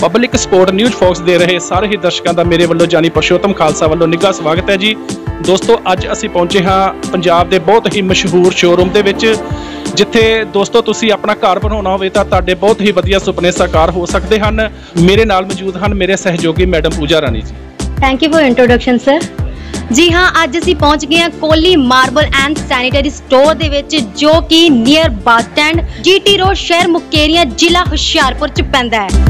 Public sport news focus दे रहे सारे ही दर्शकों का मेरे वालों जानी पुरुषोत्तम खालसा वालों निघा स्वागत है जी। दोस्तों अज असी पहुंचे हाँ पंजाब के बहुत ही मशहूर शोरूम के विच, जिथे दोस्तों तुसी अपना घर बनाना होवे तां तुहाडे बहुत ही वधिया सुपने साकार हो सकते हैं। मेरे नाल मौजूद हैं मेरे सहयोगी madam Puja Rani ji. Thank you for introduction sir. जी हाँ, अज असी पहुंच गए हैं Kohli marble and sanitary store दे विच, जो कि near bus stand GT road शहर मुकेरियां जिला हुशियारपुर च पैंदा है।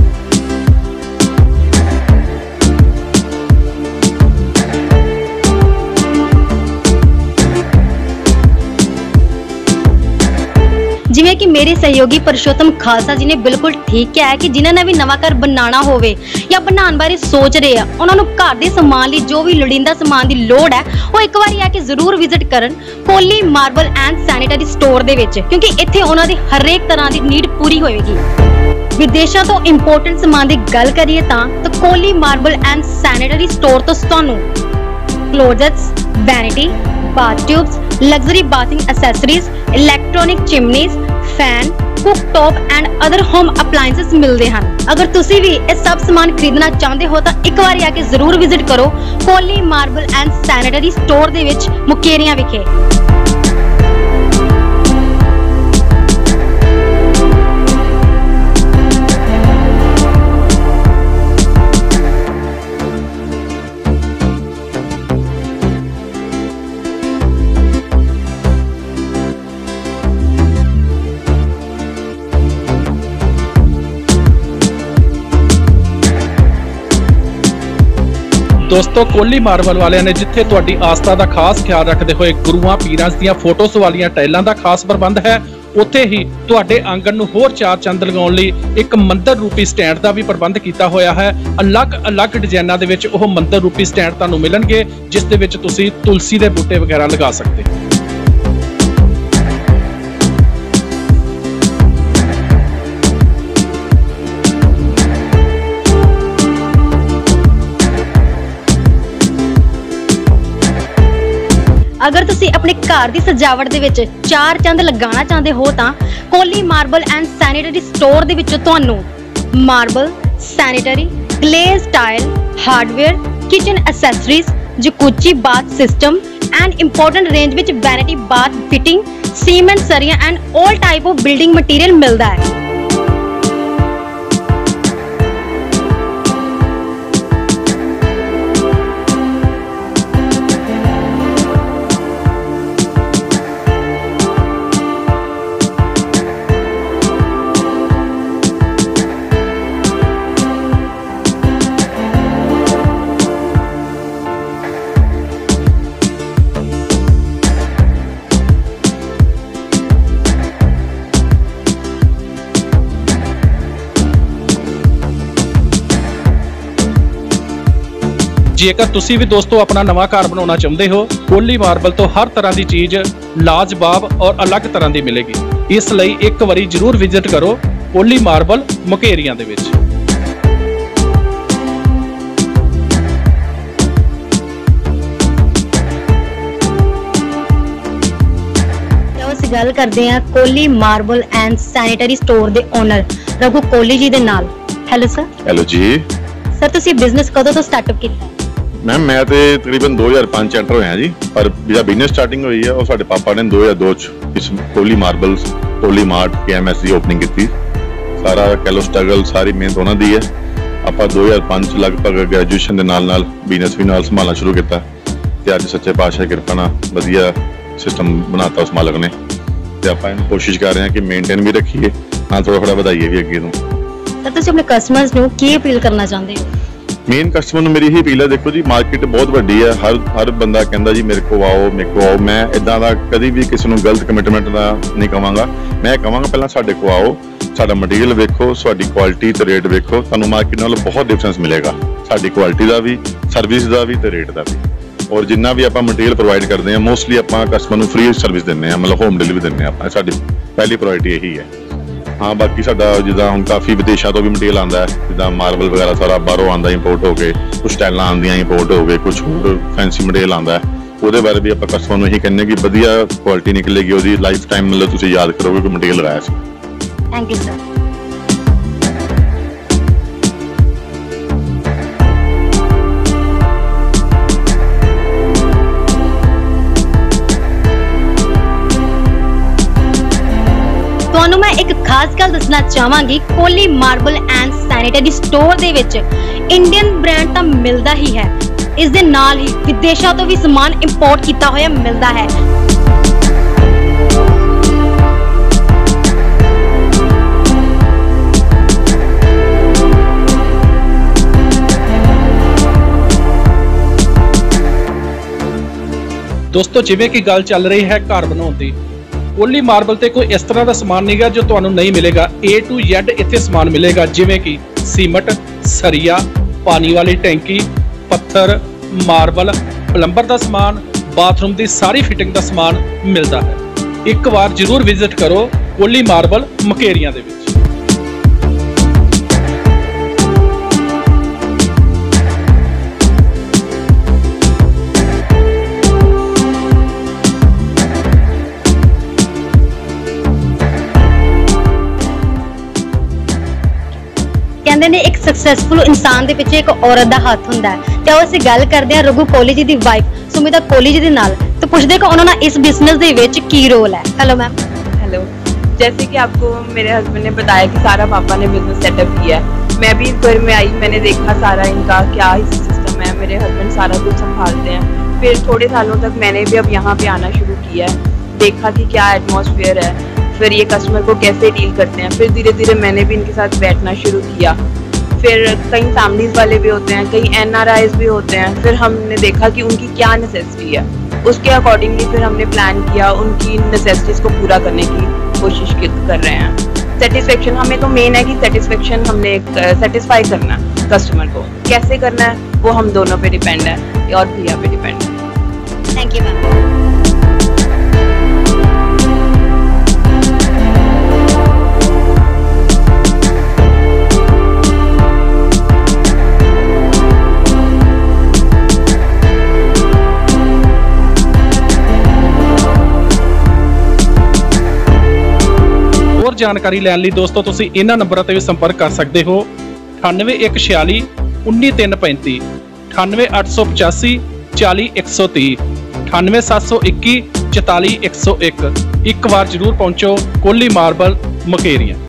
जिवें कि मेरे सहयोगी पुरुषोत्तम खालसा जी ने बिल्कुल ठीक किया है कि जिन्होंने भी नवा घर बनाना होवे या बनाने बारे सोच रहे हैं, उन्होंने घर के समान लिए जो भी लोड़ींदा समान की लोड़ है वो एक बार आके जरूर विजिट करन Kohli marble and sanitary store दे विच, क्योंकि इत्थे उन्हां दी हरेक तरह की नीड पूरी होएगी। विदेशों तो इंपोर्टेंट समान की गल करिए तो Kohli marble and sanitary store तो तुहानूं closets, vanity, bath tubs, luxury bathing accessories, electronic chimneys, fan, cook top and other home appliances मिलते हैं। अगर तुसी भी ये सब सामान खरीदना चाहते हो तो एक बार आके जरूर विजिट करो Kohli marble and sanitary store दे विच मुकेरियां विखे। दोस्तों कोहली मार्बल वालियां ने जिथे तुहाडी आस्था का खास ख्याल रखते हुए गुरुआं पीरां दीयां फोटोस वालियां टाइलां का खास प्रबंध है, उत्थे ही तुहाडे आंगन नूं होर चार चंद लगाउण लई एक मंदिर रूपी स्टैंड का भी प्रबंध किया होया है। अलग-अलग डिजाइनां दे विच ओह मंदिर रूपी स्टैंड तुहानूं मिलणगे, जिस दे विच तुसीं तुलसी दे बूटे वगैरह लगा सकते हो। अगर तुसी अपने घर की सजावट दे विच चार चंद लगाना चाहते हो तो Kohli marble and sanitary store दे विच तुहानूं marble, sanitary, glaze tile, hardware, kitchen accessories, jacuzzi bath system and important range विच वैनिटी बाथ फिटिंग, सीमेंट सरिया and all type of building material मिलता है। जेकर तुसी भी दोस्तों अपना नवा घर बनाना चाहते हो, कोहली मार्बल तो हर तरह की चीज लाजवाब और अलग तरह की मिलेगी। इसलिए एक बारी जरूर विजिट करो कोहली मार्बल मुकेरियां दे विच। गल करते हैं Kohli marble and sanitary store के ओनर रघु कोहली जी दे नाल। Hello sir. हेलो जी सर, तुसी बिजनेस कदों तो स्टार्टअप किया? मैम मैं तो तकरीबन 2005 एंटर होया जी, पर जो बिजनेस स्टार्टिंग हुई है वो साडे पापा ने 2002 इस Kohli marbles Kohli mart KMS की ओपनिंग की। सारा कैलो स्ट्रगल सारी मेहनत उन्होंने दी है। आप 2005 लगभग ग्रेजुएशन के नाल बिजनेस भी नाल संभालना शुरू किया ते अज सच्चे पातशाह की कृपा नाल वधिया सिस्टम बनाता उस मालक ने, ते आपां कोशिश कर रहे हैं कि मेनटेन भी रखिए ना थोड़ा बढ़ाइए भी अगे तो। सर, तुसी अपने कस्टमर्स नूं की अपील करना चाहते हो? मेन कस्टमर नूं मेरी ही अपील है, देखो जी मार्केट बहुत वड्डी है, हर बंदा कहता जी मेरे को आओ। मैं इदां दा कभी भी किसी नूं गलत कमिटमेंट दा नहीं कहांगा। मैं कहांगा पहला साडे को आओ, साडा मटीरियल वेखो, साडी क्वालिटी ते रेट वेखो, तुहानूं मार्केट नालों बहुत डिफरेंस मिलेगा, साडी क्वालिटी दा भी, सर्विस दा भी ते रेट दा भी। और जिन्ना भी आपां मटीरियल प्रोवाइड करते हैं मोस्टली आपां कस्टमर नूं फ्री सर्विस दिंदे हैं, मतलब होम डिलीवरी दिंदे हैं। आपां साडी पहली प्रायोरिटी यही है। हाँ बाकी साडा जिद्दां हुण काफ़ी विदेशों तो भी मटीरियल आंदा है, जिद्दां मार्बल वगैरह सारा बाहरों आंदा इंपोर्ट हो के, कुछ टाइलां आंदियां इंपोर्ट हो गए, कुछ होर फैंसी मटीरियल आंदा है। ਉਹਦੇ ਬਾਰੇ ਵੀ ਆਪਾਂ ਕਸਟਮਰ ਨੂੰ ਇਹੀ ਕਹਿੰਦੇ ਕਿ ਵਧੀਆ ਕੁਆਲਿਟੀ ਨਿਕਲੇਗੀ, ਉਹਦੀ ਲਾਈਫ ਟਾਈਮ ਮਤਲਬ ਤੁਸੀਂ ਯਾਦ ਕਰੋਗੇ ਕਿ ਮਟੀਰੀਅਲ ਲਗਾਇਆ ਸੀ। Thank you sir. ਖਾਸ ਗੱਲ ਦੱਸਣਾ ਚਾਹਾਂਗੀ, Kohli marble and sanitary store ਦੇ ਵਿੱਚ ਇੰਡੀਅਨ ਬ੍ਰਾਂਡ ਤਾਂ ਮਿਲਦਾ ਹੀ ਹੈ, ਇਸ ਦੇ ਨਾਲ ਹੀ ਵਿਦੇਸ਼ਾਂ ਤੋਂ ਵੀ ਸਮਾਨ ਇੰਪੋਰਟ ਕੀਤਾ ਹੋਇਆ ਮਿਲਦਾ ਹੈ। दोस्तों जिवें कि गल चल रही है घर बनाने की, कोहली मार्बल ते कोई इस तरह का समान नहीं गा जो तुहानू नहीं मिलेगा। A to Z इत्थे समान मिलेगा, जिवें कि सीमेंट, सरिया, पानी वाली टैंकी, पत्थर, मार्बल, प्लंबर का समान, बाथरूम की सारी फिटिंग का समान मिलता है। एक बार जरूर विजिट करो कोहली मार्बल मुकेरियां दे विच। ਕਹਿੰਦੇ ਨੇ ਇੱਕ ਸਕਸੈਸਫੁਲ ਇਨਸਾਨ ਦੇ ਪਿੱਛੇ ਇੱਕ ਔਰਤ ਦਾ ਹੱਥ ਹੁੰਦਾ ਹੈ, ਤੇ ਉਹ ਅਸੀਂ ਗੱਲ ਕਰਦੇ ਹਾਂ ਰਘੂ ਕੋਹਲੀ ਜੀ ਦੀ ਵਾਈਫ ਸੁਮਿਤਾ ਕੋਹਲੀ ਜੀ ਦੇ ਨਾਲ, ਤੇ ਪੁੱਛਦੇ ਕਿ ਉਹਨਾਂ ਦਾ ਇਸ ਬਿਜ਼ਨਸ ਦੇ ਵਿੱਚ ਕੀ ਰੋਲ है। Hello ma'am. हेलो, जैसे कि आपको मेरे हस्बैंड ने बताया कि सारा पापा ने बिजनेस सेटअप किया है। मैं भी इस घर में आई, मैंने देखा सारा इनका क्या सिस्टम है, मेरे हस्बैंड सारा कुछ संभालते हैं। फिर थोड़े सालों तक मैंने भी अब यहाँ पे आना शुरू किया है, देखा कि क्या एटमॉस्फेयर है, फिर ये कस्टमर को कैसे डील करते हैं। फिर धीरे धीरे मैंने भी इनके साथ बैठना शुरू किया। फिर कई फैमिलीज वाले भी होते हैं, कई NRIs भी होते हैं। फिर हमने देखा कि उनकी क्या नेसेसिटी है, उसके अकॉर्डिंगली फिर हमने प्लान किया, उनकी नेसेसिटीज़ को पूरा करने की कोशिश कर रहे हैं। सेटिस्फेक्शन हमें तो मेन है कि सेटिस्फेक्शन हमने सेटिस्फाई करना है कस्टमर को, कैसे करना है वो हम दोनों पे डिपेंड है और भैया पे डिपेंड है। Thank you ma'am. जानकारी लैन लई दोस्तों तुसीं इन्हां नंबरां ते भी संपर्क कर सकते हो। 9816 19335, 98885 40130, 98721 44101। एक बार जरूर पहुंचो कोहली मार्बल मुकेरियां।